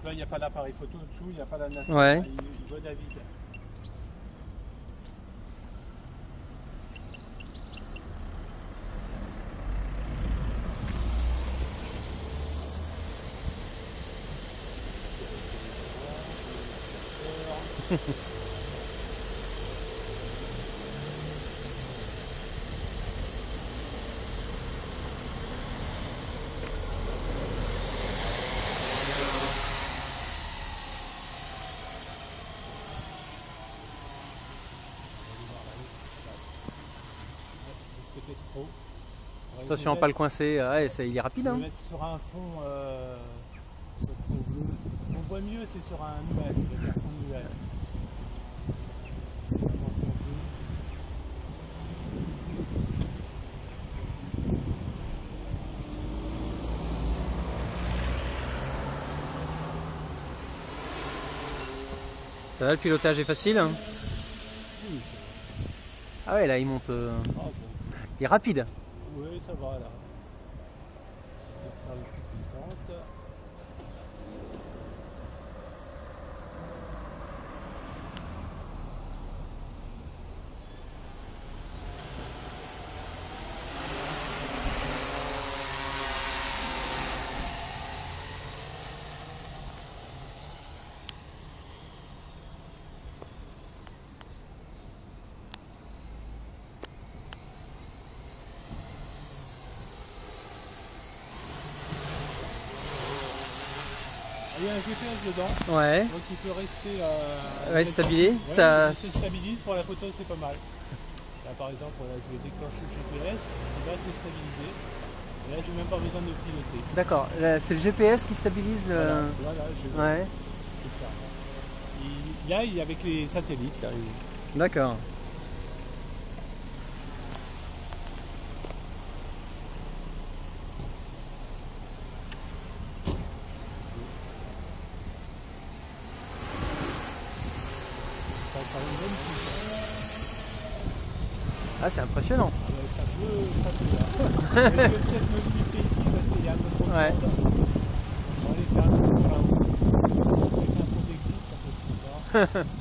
là, il n'y a pas d'appareil photo dessous, il n'y a pas la NASA. Ouais. Il navigue. Attention à pas le coincer, ouais, il est rapide. On Hein. va mettre sur un fond, sur le fond bleu. On voit mieux, c'est sur un nuage, un fond de nuage. Ça va, le pilotage est facile hein. Oui. Ah ouais, là il monte. Ah, bon. Il est rapide. Oui, ça va là. Je vais faire le plus puissante. Il y a un GPS dedans, Ouais. donc il peut rester Ouais, stabilisé. Ouais, Ça... il se stabilise, pour la photo c'est pas mal. Là par exemple, là, je vais déclencher le GPS, et là c'est stabilisé. Et là j'ai même pas besoin de piloter. D'accord, c'est le GPS qui stabilise le... Voilà, je Ouais. c'est ça. Là, il est avec les satellites. Là, D'accord. Ah, c'est impressionnant. Ça peut. Je vais peut-être me limiter ici parce qu'il y a un peu trop de Ouais. monde. On va aller faire un peu par là-haut. Avec un peu d'église, ça peut être sympa.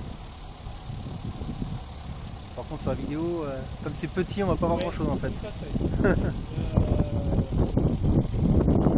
Par contre, sur la vidéo, comme c'est petit, on va pas voir Ouais, grand chose en fait. tout à fait.